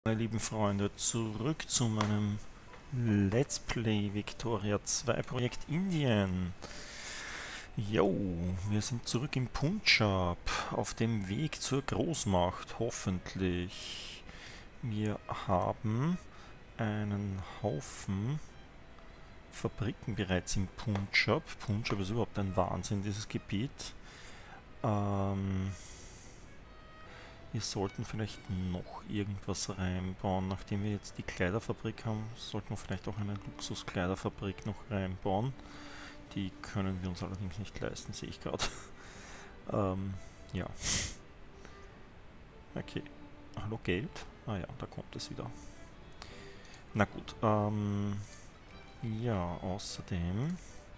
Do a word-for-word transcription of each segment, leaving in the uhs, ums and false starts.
Meine lieben Freunde, zurück zu meinem Let's Play Victoria zwei Projekt Indien. Jo, wir sind zurück im Punjab, auf dem Weg zur Großmacht, hoffentlich. Wir haben einen Haufen Fabriken bereits im Punjab. Punjab ist überhaupt ein Wahnsinn, dieses Gebiet. Ähm, Wir sollten vielleicht noch irgendwas reinbauen. Nachdem wir jetzt die Kleiderfabrik haben, sollten wir vielleicht auch eine Luxuskleiderfabrik noch reinbauen. Die können wir uns allerdings nicht leisten, sehe ich gerade. ähm, ja. Okay. Hallo Geld? Ah ja, da kommt es wieder. Na gut. Ähm, ja, außerdem...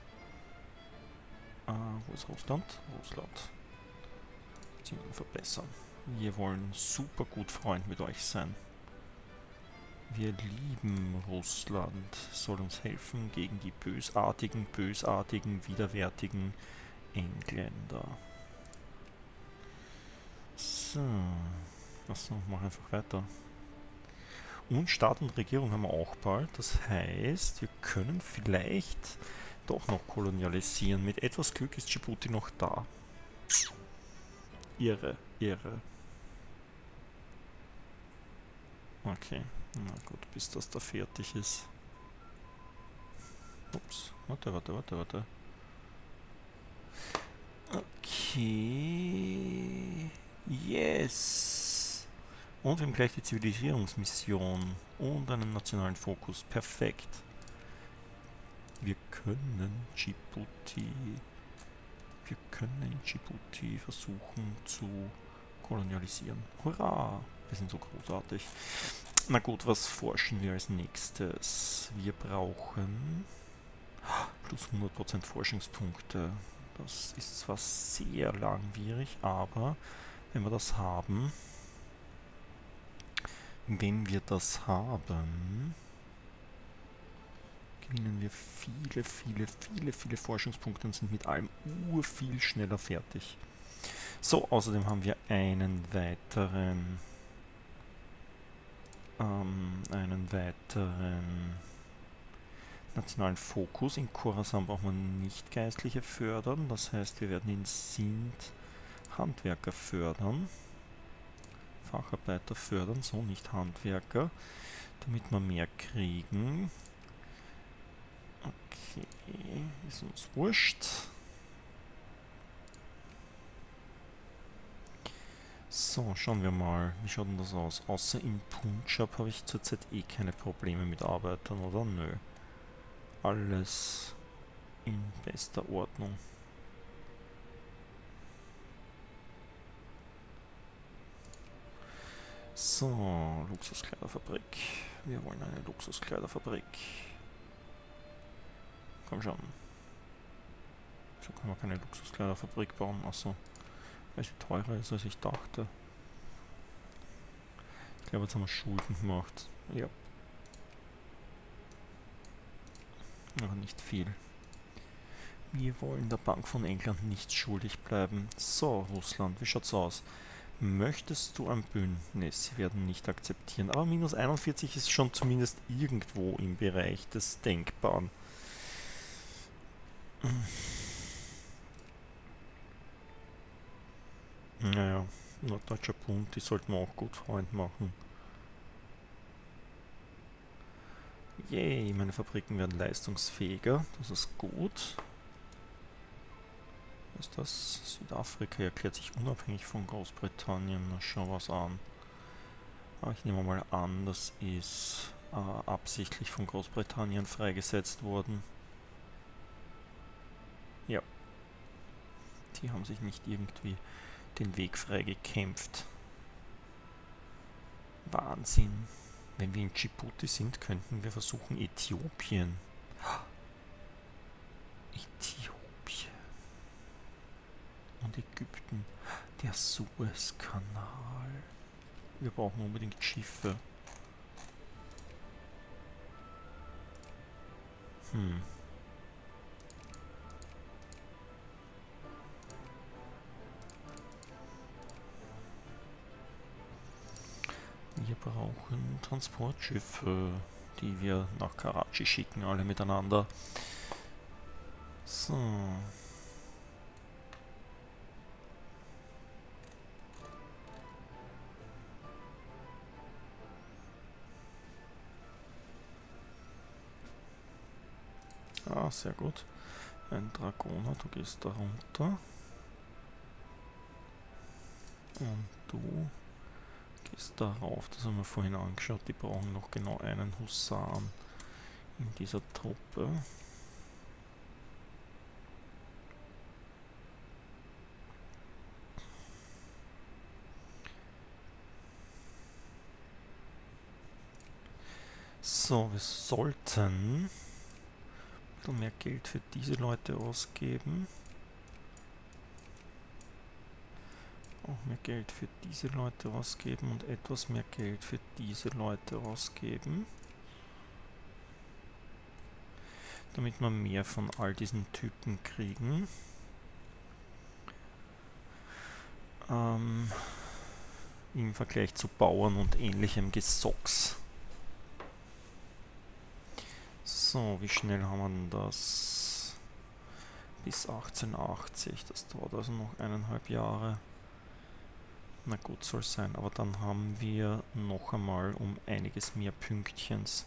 Äh, wo ist Russland? Russland. Beziehungen verbessern. Wir wollen super gut Freund mit euch sein. Wir lieben Russland, soll uns helfen gegen die bösartigen, bösartigen, widerwärtigen Engländer. So, achso, mach einfach weiter. Und Staat und Regierung haben wir auch bald, das heißt, wir können vielleicht doch noch kolonialisieren. Mit etwas Glück ist Djibouti noch da. Irre, irre. Okay, na gut, bis das da fertig ist. Ups, warte, warte, warte, warte. Okay. Yes. Und wir haben gleich die Zivilisierungsmission und einen nationalen Fokus. Perfekt. Wir können Djibouti. Wir können Djibouti versuchen zu kolonialisieren. Hurra! Wir sind so großartig. Na gut, was forschen wir als nächstes? Wir brauchen plus hundert Prozent Forschungspunkte. Das ist zwar sehr langwierig, aber wenn wir das haben, wenn wir das haben, gewinnen wir viele, viele, viele, viele Forschungspunkte und sind mit allem ur viel schneller fertig. So, außerdem haben wir einen weiteren, ähm, einen weiteren nationalen Fokus. In Khorasan braucht man nicht Geistliche fördern, das heißt, wir werden in Sindh Handwerker fördern. Facharbeiter fördern, so nicht Handwerker, damit wir mehr kriegen. Okay, ist uns wurscht. So, schauen wir mal, wie schaut denn das aus? Außer im Punjab habe ich zurzeit eh keine Probleme mit Arbeitern, oder? Nö. Alles in bester Ordnung. So, Luxuskleiderfabrik. Wir wollen eine Luxuskleiderfabrik. Komm schon. So können wir keine Luxuskleiderfabrik bauen. Achso, weil sie teurer ist, als ich dachte. Ich glaube, jetzt haben wir Schulden gemacht. Ja. Aber nicht viel. Wir wollen der Bank von England nicht schuldig bleiben. So, Russland, wie schaut's aus? Möchtest du ein Bündnis? Sie werden nicht akzeptieren. Aber minus einundvierzig ist schon zumindest irgendwo im Bereich des Denkbaren. Naja, Norddeutscher Bund, die sollten wir auch gut Freund machen. Yay, meine Fabriken werden leistungsfähiger. Das ist gut. Was ist das? Südafrika erklärt sich unabhängig von Großbritannien. Na, schau was an. Aber ich nehme mal an, das ist äh, absichtlich von Großbritannien freigesetzt worden. Ja. Die haben sich nicht irgendwie den Weg frei gekämpft. Wahnsinn. Wenn wir in Djibouti sind, könnten wir versuchen Äthiopien. Äthiopien. Und Ägypten. Der Suezkanal. Wir brauchen unbedingt Schiffe. Hm. Wir brauchen Transportschiffe, die wir nach Karachi schicken, alle miteinander. So. Ah, sehr gut. Ein Dragoner, du gehst da runter. Und du gehst da rauf. Das haben wir vorhin angeschaut. Die brauchen noch genau einen Husaren in dieser Truppe. So, wir sollten ein bisschen mehr Geld für diese Leute ausgeben. Auch mehr Geld für diese Leute ausgeben und etwas mehr Geld für diese Leute ausgeben. Damit wir mehr von all diesen Typen kriegen. Ähm, Im Vergleich zu Bauern und ähnlichem Gesocks. So, wie schnell haben wir denn das? Bis achtzehnhundertachtzig, das dauert also noch eineinhalb Jahre. Na gut, soll sein, aber dann haben wir noch einmal um einiges mehr Pünktchens.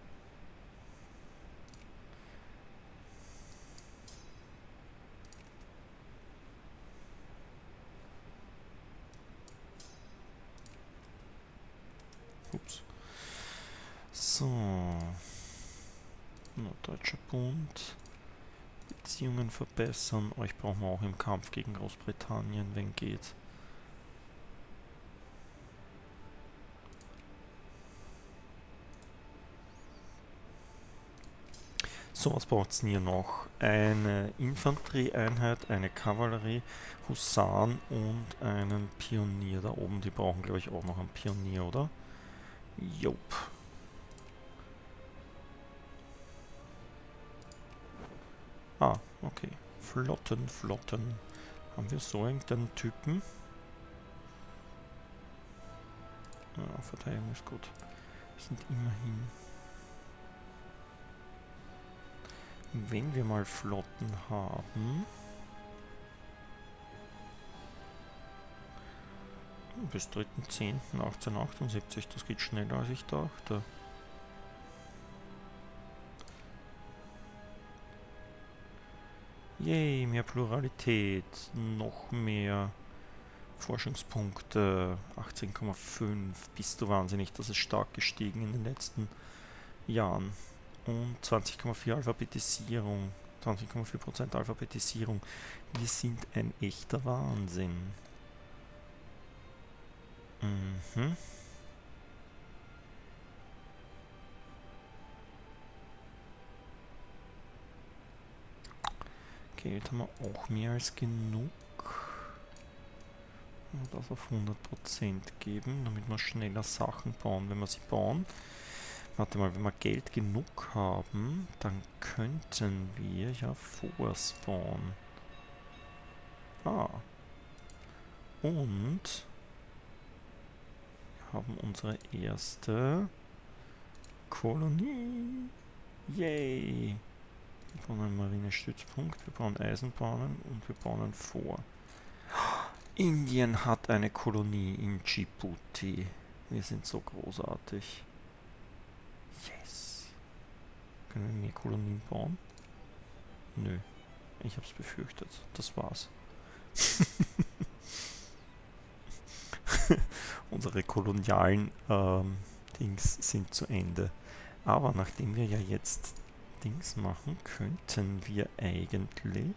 Ups. So. Norddeutscher Bund. Beziehungen verbessern. Euch brauchen wir auch im Kampf gegen Großbritannien, wenn geht. So, was braucht es denn hier noch? Eine Infanterieeinheit, eine Kavallerie, Husaren und einen Pionier da oben. Die brauchen, glaube ich, auch noch einen Pionier, oder? Jop. Ah, okay. Flotten, Flotten. Haben wir so irgendeinen Typen? Ja, Verteidigung ist gut. Wir sind immerhin... Wenn wir mal Flotten haben... Bis dritten zehnten achtzehnhundertachtundsiebzig, das geht schneller als ich dachte. Yay, mehr Pluralität, noch mehr Forschungspunkte, achtzehn Komma fünf, bist du wahnsinnig, das ist stark gestiegen in den letzten Jahren. Und zwanzig Komma vier Alphabetisierung, zwanzig Komma vier Prozent Alphabetisierung, wir sind ein echter Wahnsinn. Mhm. Geld haben wir auch mehr als genug. Und das auf hundert Prozent geben, damit wir schneller Sachen bauen, wenn wir sie bauen. Warte mal, wenn wir Geld genug haben, dann könnten wir ja vorspawnen. Ah. Und wir haben unsere erste Kolonie. Yay! Wir bauen einen Marinestützpunkt, wir bauen Eisenbahnen und wir bauen ein Fort. Indien hat eine Kolonie in Djibouti. Wir sind so großartig. Yes! Können wir mehr Kolonien bauen? Nö. Ich hab's befürchtet. Das war's. Unsere kolonialen ähm, Dings sind zu Ende. Aber nachdem wir ja jetzt Dings machen, könnten wir eigentlich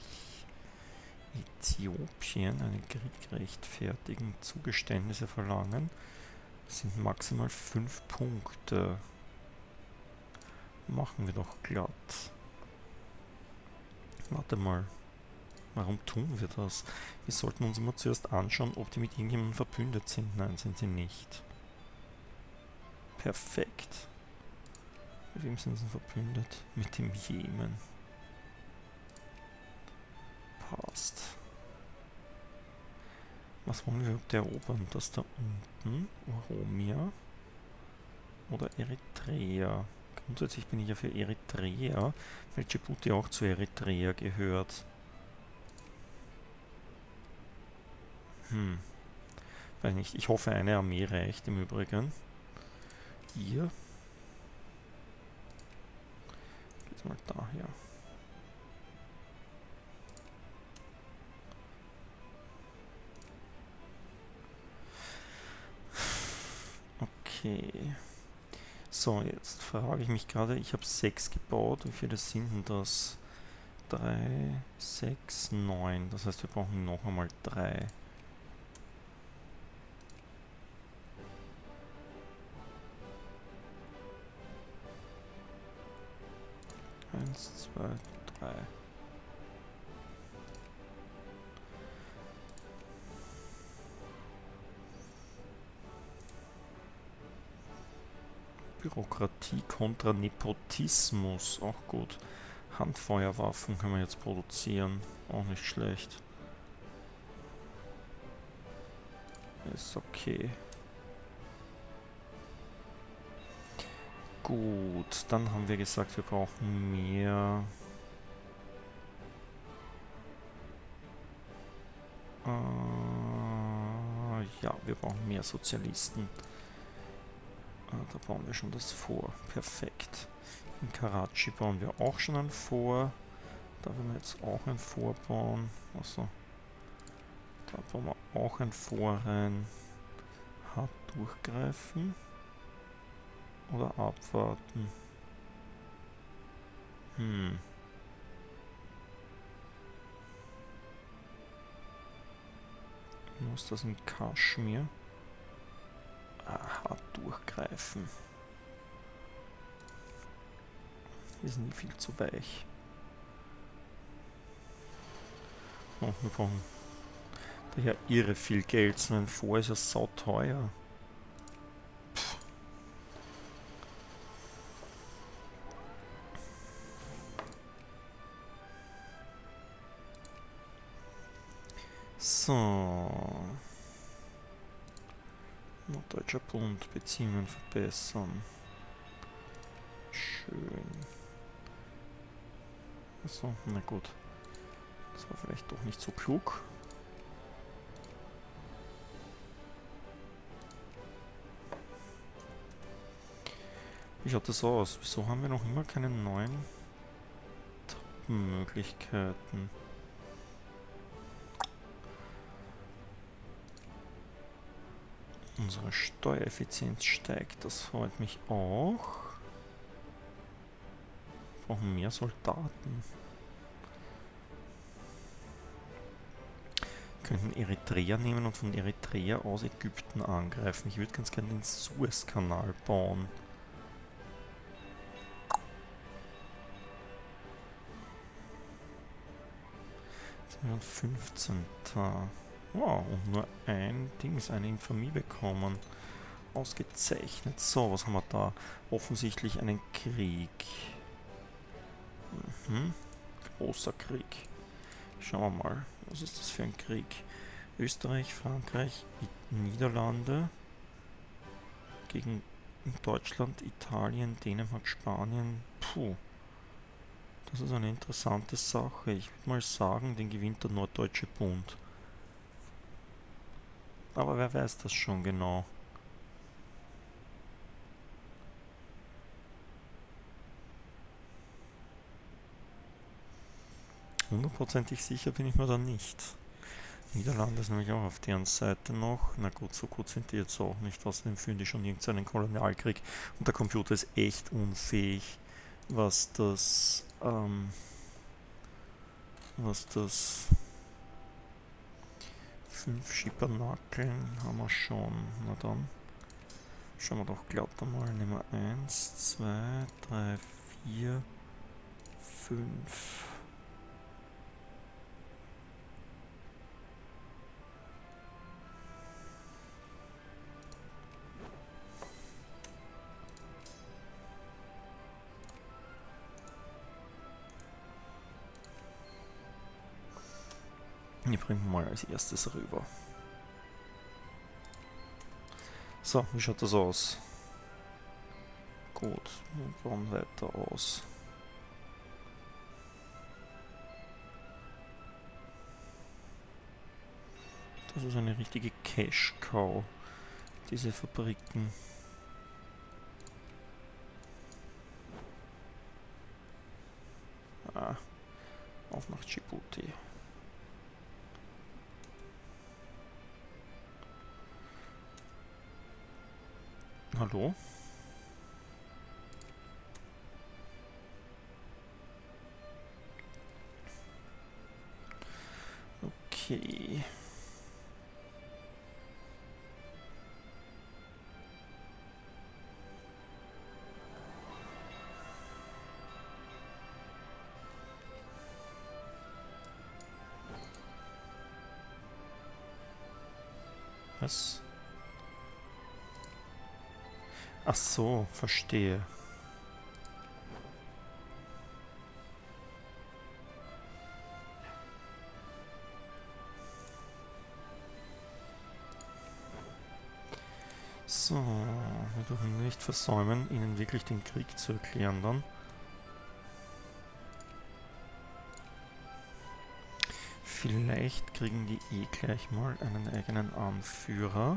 Äthiopien einen Krieg rechtfertigen, Zugeständnisse verlangen. Das sind maximal fünf Punkte. Machen wir doch glatt. Warte mal. Warum tun wir das? Wir sollten uns immer zuerst anschauen, ob die mit irgendjemandem verbündet sind. Nein, sind sie nicht. Perfekt. Mit wem sind sie verbündet? Mit dem Jemen. Passt. Was wollen wir überhaupt erobern? Das da unten? Oromia. oder Eritrea? Grundsätzlich bin ich ja für Eritrea, weil Djibouti auch zu Eritrea gehört. Hm, weiß nicht. Ich hoffe, eine Armee reicht im Übrigen. Ihr? Geht's mal daher. Okay. So, jetzt frage ich mich gerade, ich habe sechs gebaut. Wie viele sind denn das? drei, sechs, neun. Das heißt, wir brauchen noch einmal drei. eins, zwei, drei. Bürokratie kontra Nepotismus, auch gut. Handfeuerwaffen können wir jetzt produzieren, auch nicht schlecht. Ist okay. Gut, dann haben wir gesagt, wir brauchen mehr... Äh, ja, wir brauchen mehr Sozialisten. Äh, da bauen wir schon das vor. Perfekt. In Karachi bauen wir auch schon ein Vor. Da werden wir jetzt auch ein Vor bauen. Also, da bauen wir auch ein Vor rein. Hart durchgreifen. Oder abwarten. Hm. Muss das in Kaschmir? Ah, hart durchgreifen. Wir sind nie viel zu weich. Oh, wir brauchen daher irre viel Geld. So ein Vor ist ja sauteuer. So. Norddeutscher Bund, Beziehungen verbessern. Schön. Achso, na gut. Das war vielleicht doch nicht so klug. Wie schaut das aus? Wieso haben wir noch immer keine neuen Truppenmöglichkeiten? Unsere Steuereffizienz steigt, das freut mich auch. Wir brauchen mehr Soldaten. Wir könnten Eritrea nehmen und von Eritrea aus Ägypten angreifen. Ich würde ganz gerne den Suezkanal bauen. fünfzehnter Wow, und nur ein Dings, eine Infamie bekommen. Ausgezeichnet. So, was haben wir da? Offensichtlich einen Krieg. Mhm. Großer Krieg. Schauen wir mal, was ist das für ein Krieg? Österreich, Frankreich, Niederlande gegen Deutschland, Italien, Dänemark, Spanien. Puh. Das ist eine interessante Sache. Ich würde mal sagen, den gewinnt der Norddeutsche Bund. Aber wer weiß das schon genau? Hundertprozentig sicher bin ich mir da nicht. Niederlande ist nämlich auch auf deren Seite noch. Na gut, so gut sind die jetzt auch nicht. Außerdem führen die schon irgendeinen Kolonialkrieg. Und der Computer ist echt unfähig, was das, ähm, was das... Fünf Schippernakeln haben wir schon. Na dann schauen wir doch glatt einmal. Nehmen wir eins, zwei, drei, vier, fünf. Die bringen wir mal als erstes rüber. So, wie schaut das aus? Gut, wir bauen weiter aus. Das ist eine richtige Cash-Cow, diese Fabriken. Ah, auf nach Djibouti. Hallo? Okay. Was? Ach so, verstehe. So, wir dürfen nicht versäumen, ihnen wirklich den Krieg zu erklären dann. Vielleicht kriegen die eh gleich mal einen eigenen Anführer.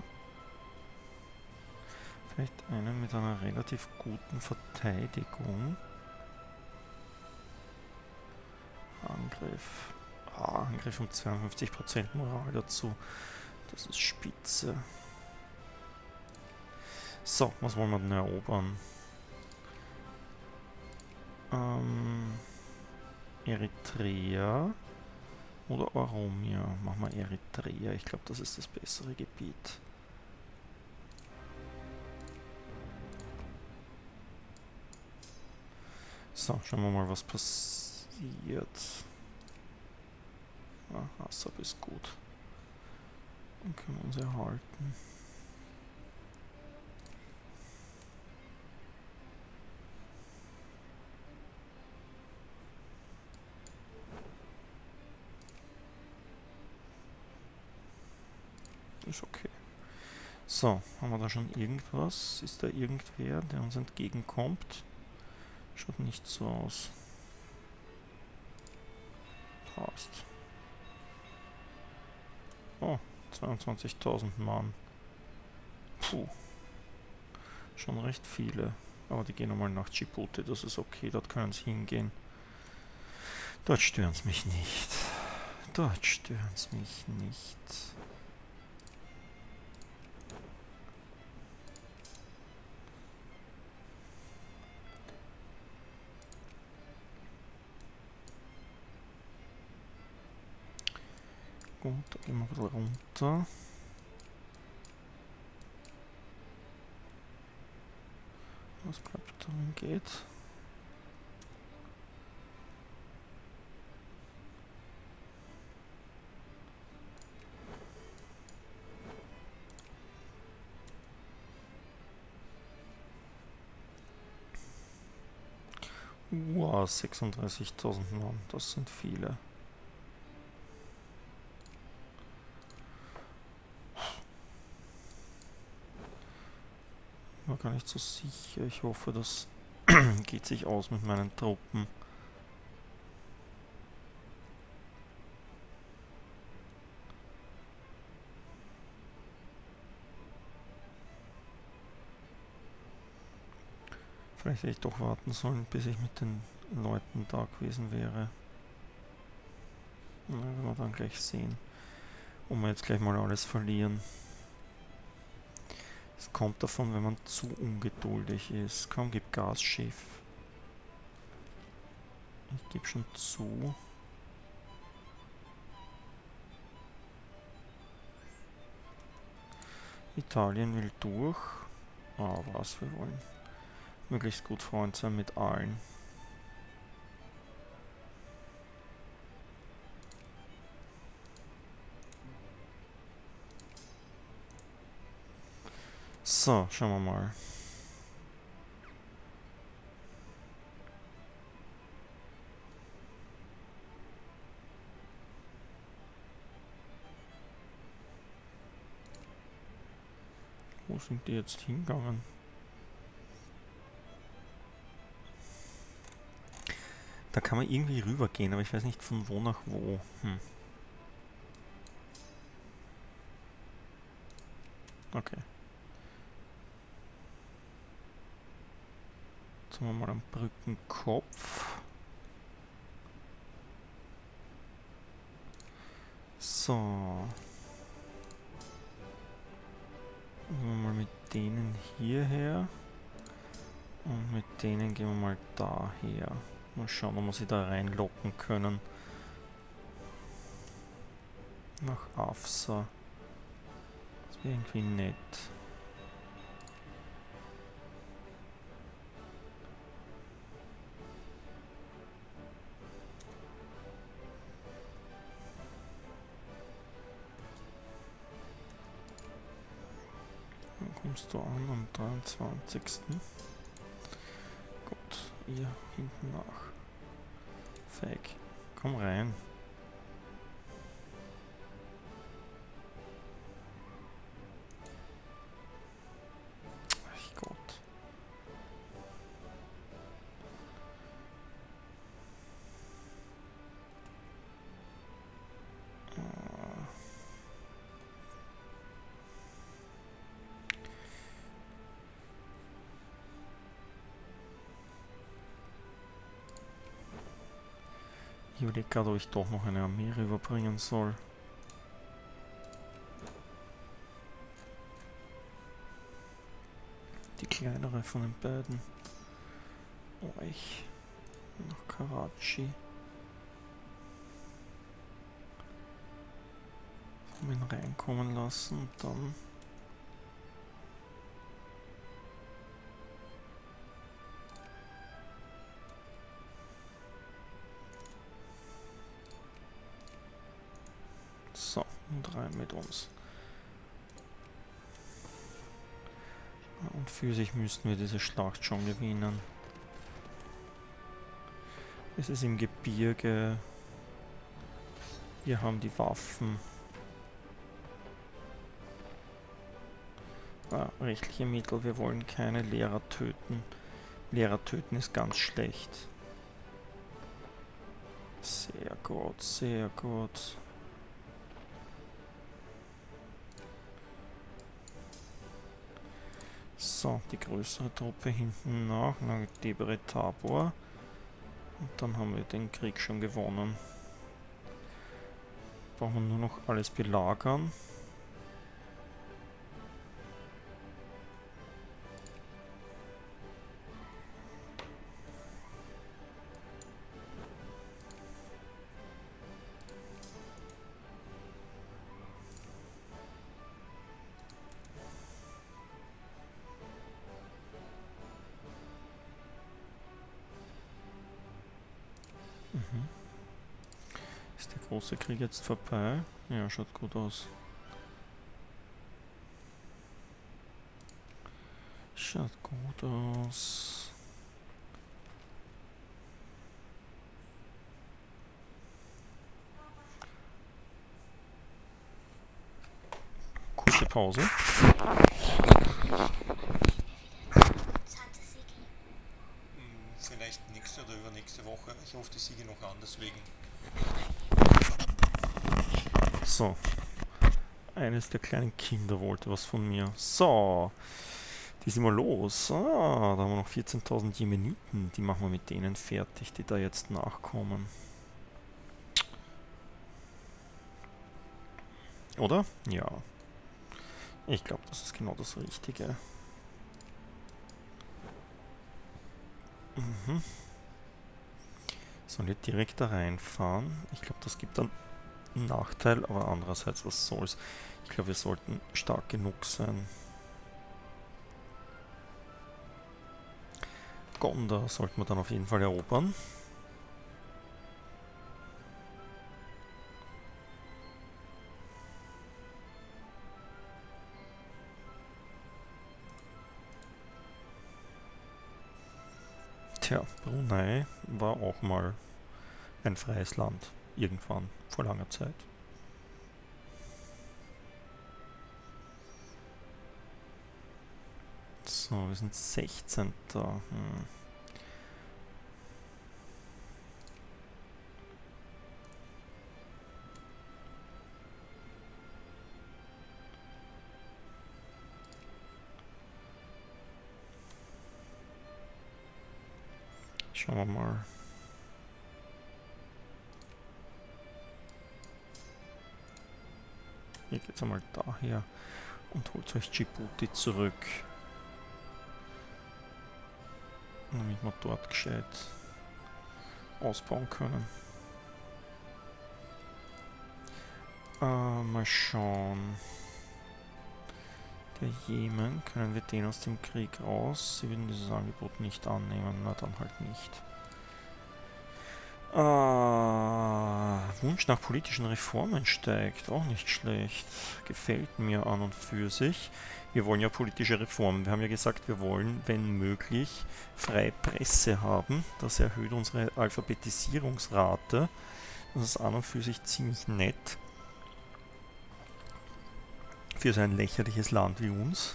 Vielleicht einen mit einer relativ guten Verteidigung. Angriff. Ah, Angriff um zweiundfünfzig Prozent Moral dazu. Das ist spitze. So, was wollen wir denn erobern? Ähm, Eritrea oder Oromia? Machen wir Eritrea. Ich glaube, das ist das bessere Gebiet. So, schauen wir mal, was passiert. Ah, Assab ist gut. Dann können wir uns erhalten. Ist okay. So, haben wir da schon irgendwas? Ist da irgendwer, der uns entgegenkommt? Schaut nicht so aus. Passt. Oh, zweiundzwanzigtausend Mann. Puh. Schon recht viele. Aber die gehen einmal nach Djibouti, das ist okay, dort können sie hingehen. Dort stören sie mich nicht. Dort stören sie mich nicht. Gut, da gehen wir ein bisschen runter. Was bleibt darin geht? Wow, sechsunddreißigtausend Mann, das sind viele. Ich war gar nicht so sicher. Ich hoffe, das geht sich aus mit meinen Truppen. Vielleicht hätte ich doch warten sollen, bis ich mit den Leuten da gewesen wäre. Na, werden wir dann gleich sehen. Und wir jetzt gleich mal alles verlieren. Es kommt davon, wenn man zu ungeduldig ist. Komm, gib Gas, Chef. Ich gebe schon zu. Italien will durch. Ah, was, wir wollen möglichst gut Freund sein mit allen. So, schauen wir mal. Wo sind die jetzt hingegangen? Da kann man irgendwie rübergehen, aber ich weiß nicht von wo nach wo. Hm. Okay. Jetzt haben wir mal einen Brückenkopf. So. Gehen wir mal mit denen hierher. Und mit denen gehen wir mal daher. Mal schauen, ob wir sie da reinlocken können. Nach Afsa. Das wäre irgendwie nett. Wann kommst du an? Am dreiundzwanzigsten Gut, ihr hinten nach. Fake. Komm rein. Ach Gott. Ich überlege gerade, ob ich doch noch eine Armee rüberbringen soll. Die kleinere von den beiden. Euch. Nach Karachi. Haben ihn reinkommen lassen und dann... So, und rein mit uns. Und physisch müssten wir diese Schlacht schon gewinnen. Es ist im Gebirge. Wir haben die Waffen. Ah, rechtliche Mittel, wir wollen keine Lehrer töten. Lehrer töten ist ganz schlecht. Sehr gut, sehr gut. So, die größere Truppe hinten nach, nach Debre Tabor. Und dann haben wir den Krieg schon gewonnen. Brauchen wir nur noch alles belagern. Mhm. Ist der große Krieg jetzt vorbei? Ja, schaut gut aus. Schaut gut aus. Kurze Pause. Vielleicht nächste oder übernächste Woche. Ich rufe die Siege noch an, deswegen. So. Eines der kleinen Kinder wollte was von mir. So. Die sind wir los. Ah, da haben wir noch vierzehntausend Jemeniten. Die machen wir mit denen fertig, die da jetzt nachkommen. Oder? Ja. Ich glaube, das ist genau das Richtige. Mhm. Sollen wir direkt da reinfahren? Ich glaube, das gibt dann einen Nachteil, aber andererseits, was soll's? Ich glaube, wir sollten stark genug sein. Gondar sollten wir dann auf jeden Fall erobern. Tja, Brunei war auch mal ein freies Land. Irgendwann, vor langer Zeit. So, wir sind sechzehnter Hm. Schauen wir mal. Ihr geht einmal daher und holt euch Djibouti zurück. Damit wir dort gescheit ausbauen können. Äh, mal schauen. Der Jemen, können wir den aus dem Krieg raus? Sie würden dieses Angebot nicht annehmen, na dann halt nicht. Äh, Wunsch nach politischen Reformen steigt, auch nicht schlecht. Gefällt mir an und für sich. Wir wollen ja politische Reformen. Wir haben ja gesagt, wir wollen, wenn möglich, freie Presse haben. Das erhöht unsere Alphabetisierungsrate. Das ist an und für sich ziemlich nett. Für so ein lächerliches Land wie uns.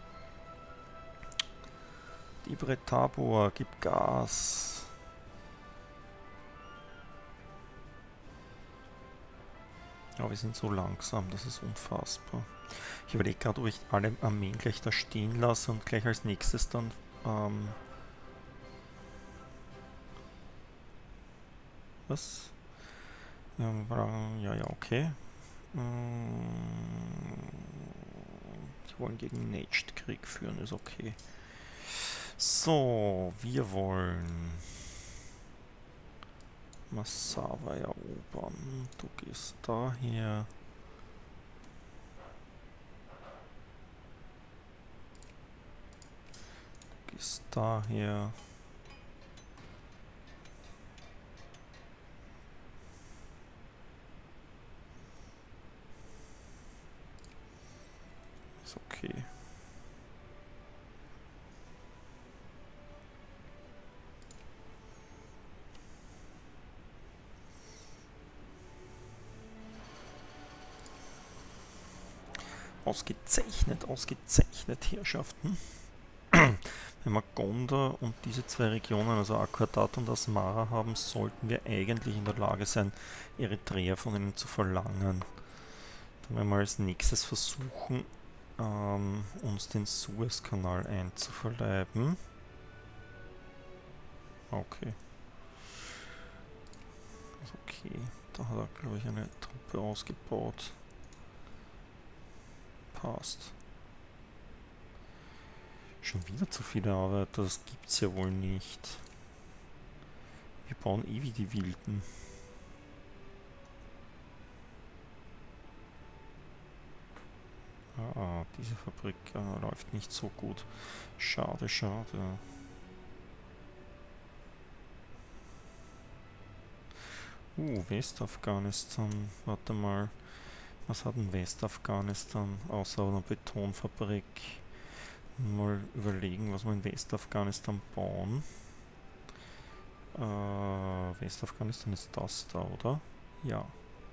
Dibre Tabor, gib Gas. Aber wir sind so langsam, das ist unfassbar. Ich überlege gerade, ob ich alle Armeen gleich da stehen lasse und gleich als nächstes dann ähm was? Ja, ja, ja, okay. Die wollen gegen Najd Krieg führen, ist okay. So, wir wollen Massawa erobern. Du gehst daher. Du gehst daher. Ist okay. Ausgezeichnet, ausgezeichnet, Herrschaften. Wenn wir Gondar und diese zwei Regionen, also Akkadat und Asmara haben, sollten wir eigentlich in der Lage sein, Eritrea von ihnen zu verlangen. Dann werden wir als nächstes versuchen, ähm, uns den Suezkanal einzuverleiben. Okay. Ist okay. Da hat er, glaube ich, eine Truppe ausgebaut. Passt. Schon wieder zu viele Arbeiter, das gibt's ja wohl nicht. Wir bauen eh wie die Wilden. Ah, diese Fabrik äh, läuft nicht so gut. Schade, schade. Uh, Westafghanistan. Warte mal. Was hat denn Westafghanistan außer einer Betonfabrik? Mal überlegen, was wir in Westafghanistan bauen. Äh, Westafghanistan ist das da, oder? Ja.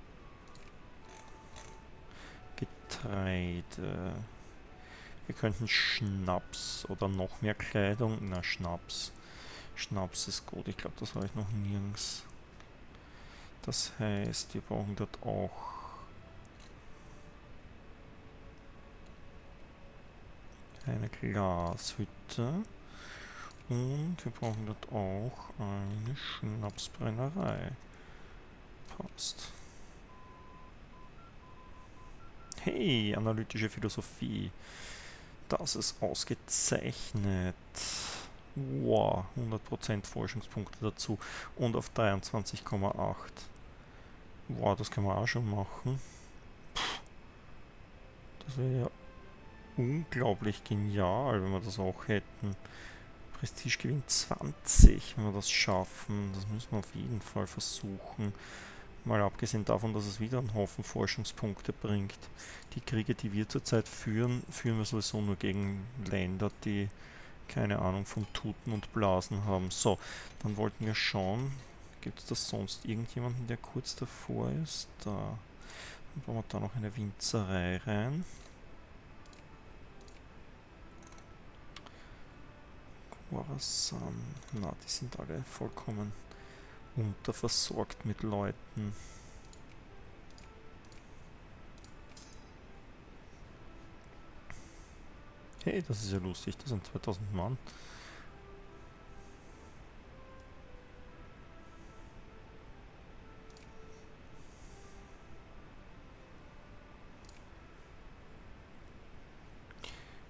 Getreide. Wir könnten Schnaps oder noch mehr Kleidung. Na, Schnaps. Schnaps ist gut. Ich glaube, das habe ich noch nirgends. Das heißt, wir brauchen dort auch eine Glashütte. Und wir brauchen dort auch eine Schnapsbrennerei. Passt. Hey, analytische Philosophie. Das ist ausgezeichnet. Wow, hundert Prozent Forschungspunkte dazu. Und auf dreiundzwanzig Komma acht. Wow, das können wir auch schon machen. Das wäre ja unglaublich genial, wenn wir das auch hätten. Prestigegewinn zwanzig, wenn wir das schaffen. Das müssen wir auf jeden Fall versuchen. Mal abgesehen davon, dass es wieder einen Haufen Forschungspunkte bringt. Die Kriege, die wir zurzeit führen, führen wir sowieso nur gegen Länder, die keine Ahnung vom Tuten und Blasen haben. So, dann wollten wir schauen, gibt es da sonst irgendjemanden, der kurz davor ist? Da. Dann bauen wir da noch eine Winzerei rein. Khorasan. Na, die sind alle vollkommen unterversorgt mit Leuten. Hey, das ist ja lustig, das sind zweitausend Mann.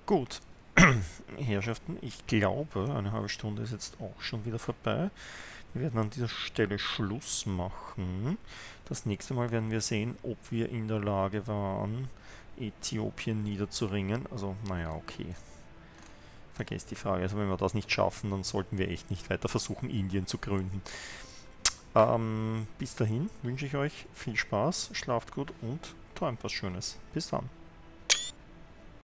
Gut, Herrschaften, ich glaube, eine halbe Stunde ist jetzt auch schon wieder vorbei. Wir werden an dieser Stelle Schluss machen. Das nächste Mal werden wir sehen, ob wir in der Lage waren, Äthiopien niederzuringen. Also, naja, okay. Vergesst die Frage. Also, wenn wir das nicht schaffen, dann sollten wir echt nicht weiter versuchen, Indien zu gründen. Ähm, bis dahin wünsche ich euch viel Spaß, schlaft gut und träumt was Schönes. Bis dann.